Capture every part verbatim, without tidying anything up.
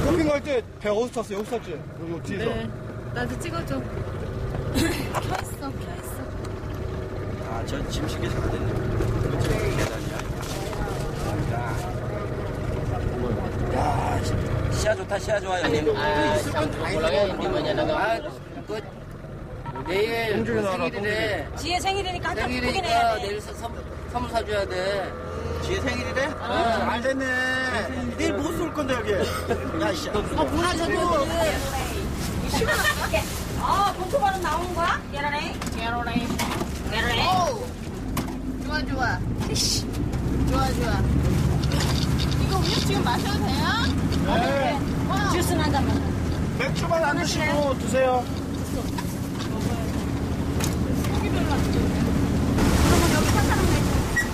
쇼핑 갈 때 배 어디서 탔어? 여기서 탔지? 여기 뒤에서. 네. 나도 찍어줘. 켜있어, 켜있어. 아, 저 짐식이 잘 됐네. 그치? 계단이야. 야, 시야 좋다, 시야 좋아, 형님. 아, 참 몰라요. 이제 뭐냐, 내가. 아, 그, 내일 그 생일이래. 지혜 생일이니까 한장 크게 내야 생일이니까 돼. 내일 서- 선- 선물 사줘야 돼. 지혜 생일이래? 어. 잘 됐네. 내일 못 쏠 건데, 여기. 야, 씨. 아, 보내줘도 돼. 시원하게. 아, 복토바로 나오는 거야? 계란에? 게로네. 계란에? 좋아, 좋아. 좋아, 좋아. 이거 음료 지금 마셔도 돼요? 네. 와. 주스는 한 잔만. 맥주만 안 드시고 드세요. 그러면 여기 사사람 내.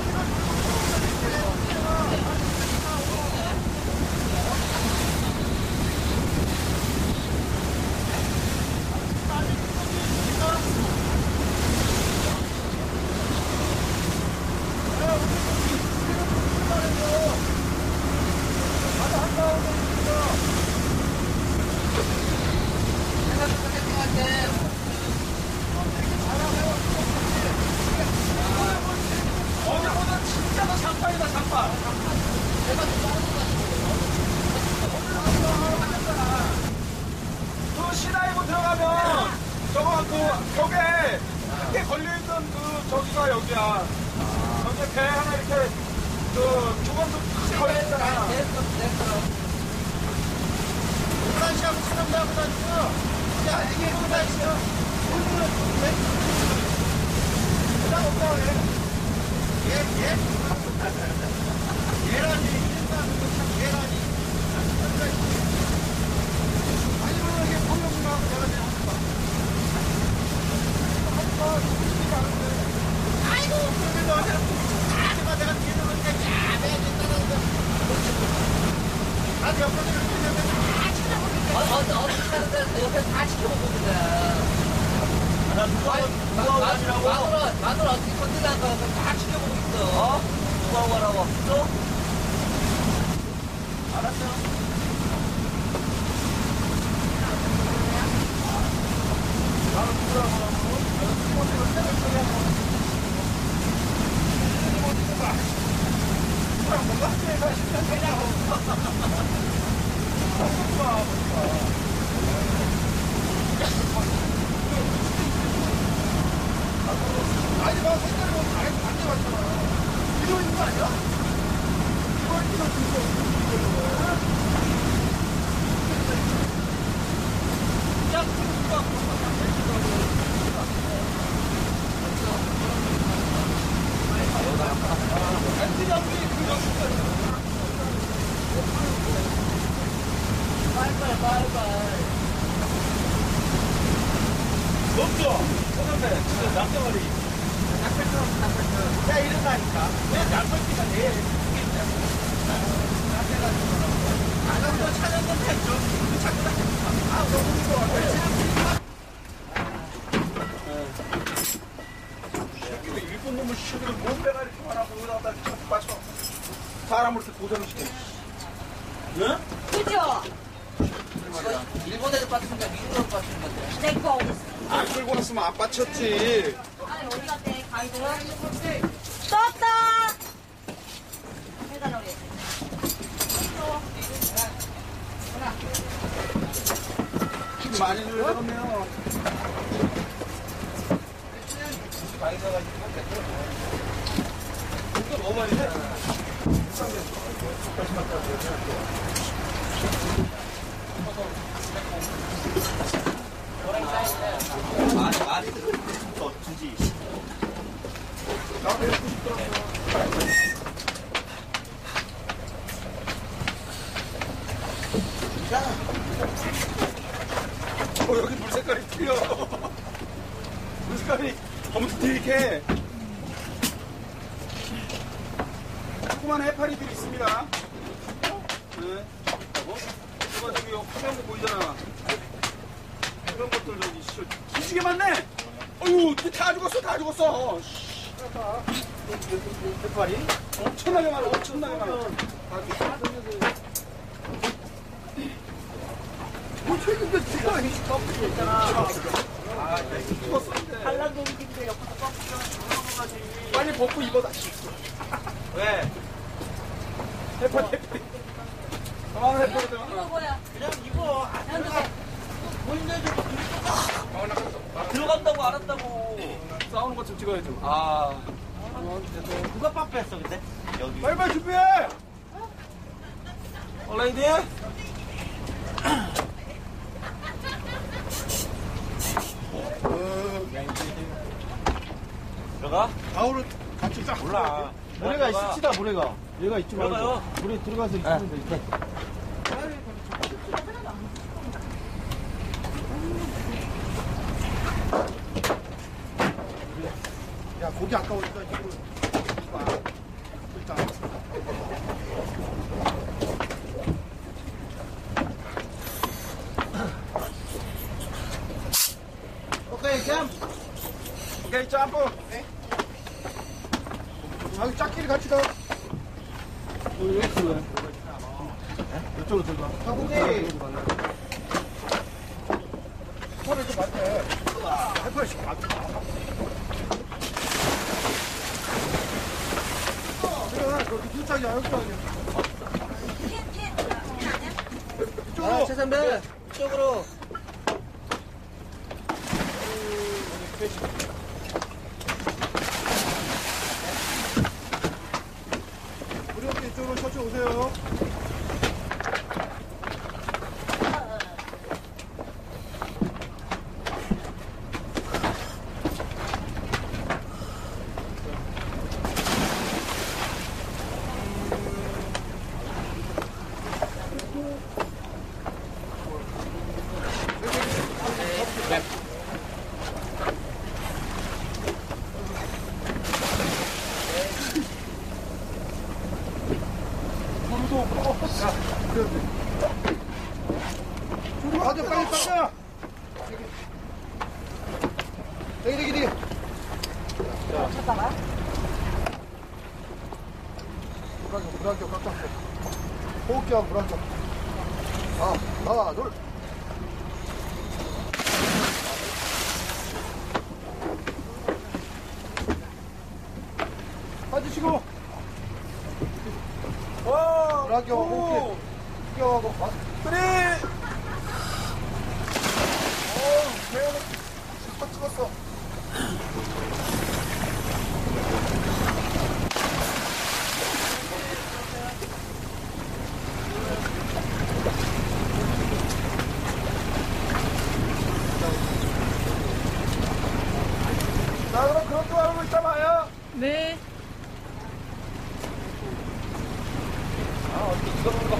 어제보다 진짜 더 장판이다, 장판. 그 시나이브 들어가면 저거 그 벽에 크게 걸려있던 그 저기가 여기야. 여기 배 하나 이렇게 그 주변도 크게 걸려있잖아. 프란시하고 사람들하고 다니고 야 이게 프란시야. 오늘은 왜? 없다 그래. 예, 예. 계란이, 참 계란이. 아니면 이게 보험하고 내가 내가 할까? 할까? 죽지가 않은데. 아이고, 그러면 어제 아줌마 내가 뒤에 들어오니까 야, 내가 된다는데. 나도 옆에 들어오는데 다 지켜보는데. 어, 어, 어떻게 하는데 옆에 다 지켜보거든. 나 누가, 누가 오라고? 마누라, 마누라 어떻게 건드려가 다 지켜보고 있어. 어? 누가 오라고? 또? 알았어. 나는 누구라고 하고, 나는 스포츠를 세를 처리하고. 누가? 누구랑 뭔가 학교에서 십년 되냐고. 뭔가, 뭔가. 아니, 나 색깔이 뭐 다른 거 안 돼봤잖아. 이거 있는 거 아니야? 이거 있는 거 이거. 야, 누가? 엔지니어 분이 그거 빨빨, 빨빨. 높죠? 호감대 지금 남자머리 낙팔처럼 낙팔처럼 야 이런다니까 왜 낙팔기가 내일 이게 있냐고 낙해가지고 아까부터 찾았는데 좀 찾고 다니까 아 너무 좋아 이거 일본 놈의 시들이 몸배가 이렇게 많아고 여기다가 이렇게 빠져 사람을 이렇게 고생을 시켜 응? 그죠? 일본에도 빠졌으니까 미국으로 빠진 건데. 내 거 어딨어? 안 끌고 왔으면 안 빠쳤지 아니, 어디 갔대, 가이드? 떴다! 해달라 그래. 힘 많이 들어가면 많이 들어가지고 이거 너무 많이 돼? 많이, 많이 들어. 더 주지. 나도 해보고 싶더라고 어, 여기 물 색깔이 틀려. 물 색깔이 엄청 되게 조그만 해파리들이 있습니다. 네. 이거 저기 화려한 거 보이잖아. 그런 것들 저기 씨, 기지개 많네. 어휴, 다 죽었어, 다 죽었어. 해파리 엄청나게 많아, 엄청나게 많아. 다 죽었어. 껍질 있잖아. 아, 죽었었는데. 한란동인데 옆에서 꺾어가지고 빨리 벗고 입어 다시. 왜? 해파 해파. 아 해파 해파. 이거 뭐야? 그냥 이거 안 들어가. 본인들 들어간다고 알았다고. 싸우는 것 좀 찍어야죠. 아. 누가 빠뺐어 근데? 여기. 빨리빨리 준비해. 얼라이디. 들어가? 아우를 같이 쫙. 몰라. 모래가 있으시다 모래가. 얘가 있지 말고. 들어가요. 물에 들어가서 있으면 돼. 이렇게. 야 고기 아까우니까 이거 봐. 일단. 오케이 짬. 오케이 점프. 네. 자기 짝끼리 같이 가. 여기 왜 있어? 왜? 이쪽으로 들어가. 아 고기. 손을 좀 맞대. 해파리씩 맞대. 그래, 거기 흰짝이야, 흰짝이야. 이쪽으로. 아, 최 선배. 이쪽으로. 우리 형님 이쪽으로 저쪽 오세요. 가자 빨리 가자. 되게 되게 되게. 찾다가. 물안경 물안경 깜짝. 호흡기와 물안경. 아 하나 둘. 빠지시고. 와 물안경 호흡기. 호흡기하고 맞. 그래. 배우는 슈퍼 찍었어. 자, 그럼 그런 거 하고 있다 봐요. 네. 아, 어떻게 이거 먹어.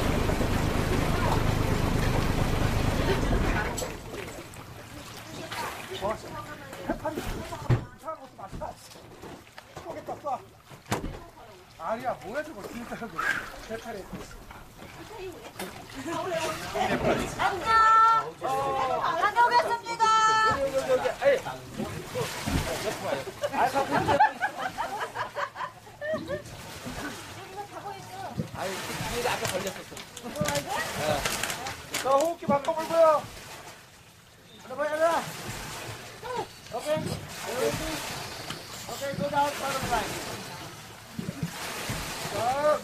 해파리 이상한 것도 많다. 쏘겠다 쏴. 아니야 뭐야 저거 진짜 저거 해파리. 다녀오겠습니다. 아유, 뒤에 아까 걸렸었어. 자 호흡기 바꿔볼고요. 해봐 해봐. 오케이. 오케이 go down for the right. 자.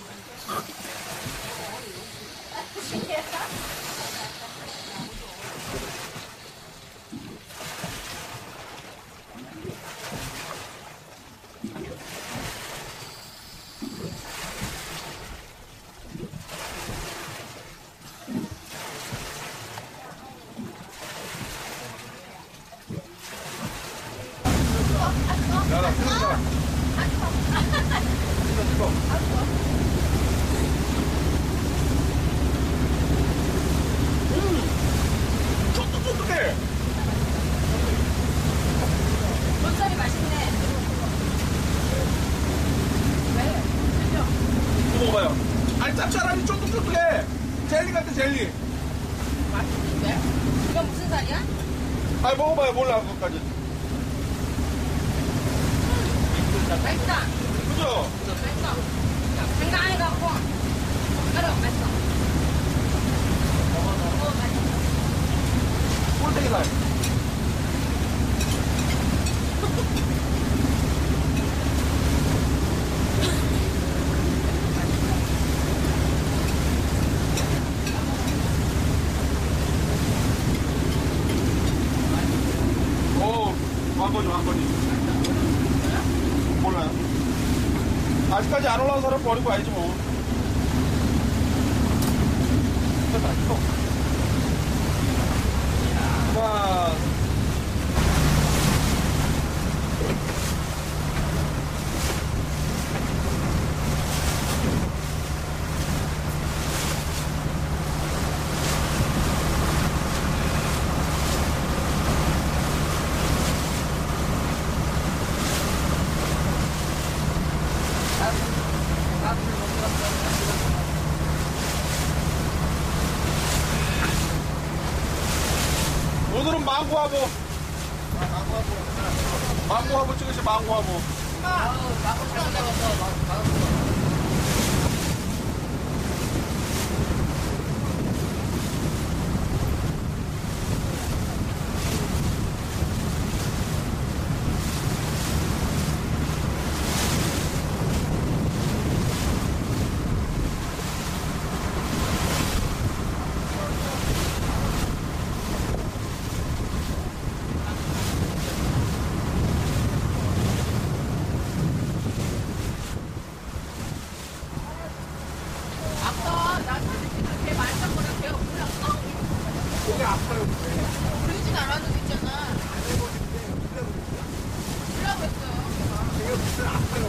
쫀득쫀득해. 돗자리 맛있네. 이거 먹어봐요. 아니 짭짤하니 쫀득쫀득해. 젤리 같아 젤리. 맛있는데? 이건 무슨 살이야? 아니 먹어봐요 몰라 그것까지. 맛있다. 그죠? 맛있어. 생각 안 해갖고. 그래, 맛있어. 어, 맛있어. 제발. 오, 왕건이, 왕건이. 몰라요. 아직까지 안 올라온 사람 버리고 와야지 뭐. 됐다, 이거. 자. 오늘은 망고하고 망고하고 찍으시 망고하고 아까 나 배 말짱거려 배가 올랐어. 고개 아파요. 그러진 않아도 있잖아. 올라고 했어요.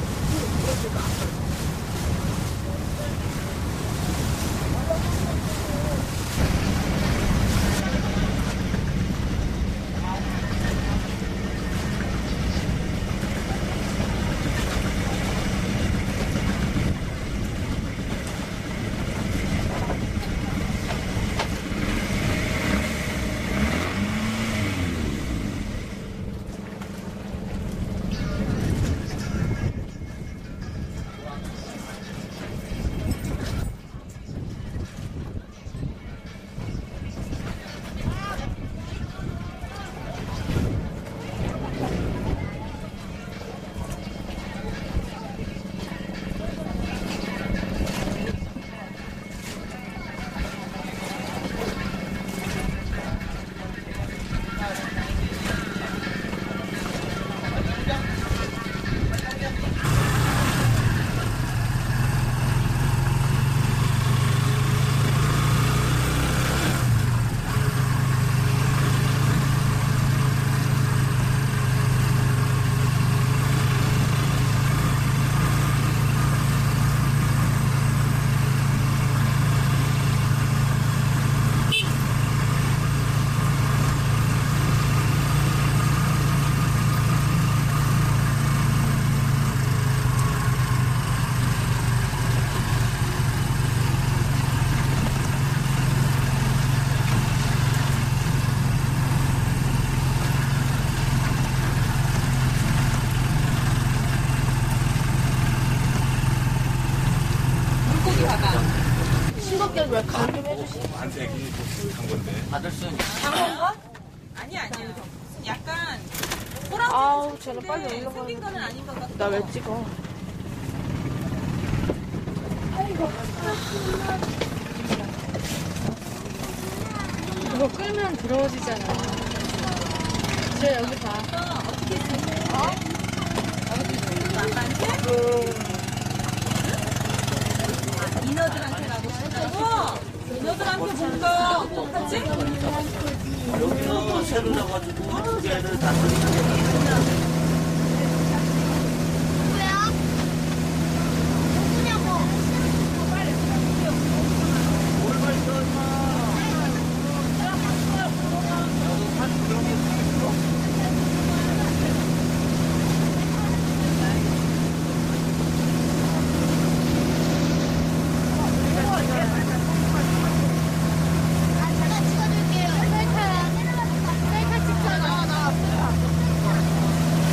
물고기 봐봐. 싱겁게 왜 간 좀 해주시. 받을 수 있는 간 건가? 아니야 아니야. 약간 아우 쟤는 빨리 올라가. 생긴 거는 아닌 것 같아. 나 왜 찍어? 이거 끌면 부러워지잖아. 쟤 여기 봐. 어떻게 생겼어? 어? 인어들한테 가고 싶다고? 인어들한테 뭔가 하지? 여기서 새로 나가지고 두 개를 다 쓰는 셀카 찍잖아. 나 앞에.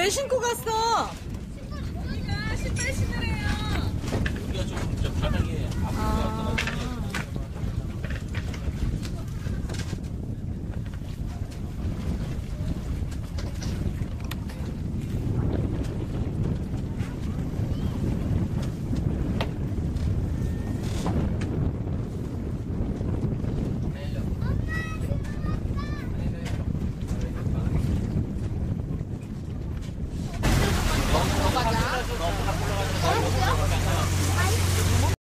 왜 신고 갔어?